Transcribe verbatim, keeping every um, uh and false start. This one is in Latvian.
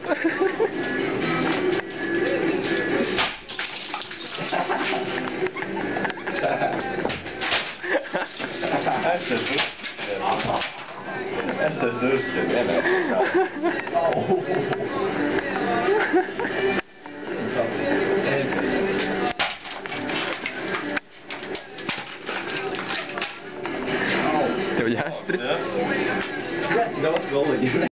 Estas duas tremendas. Te olhaste? Ja, dat was wel.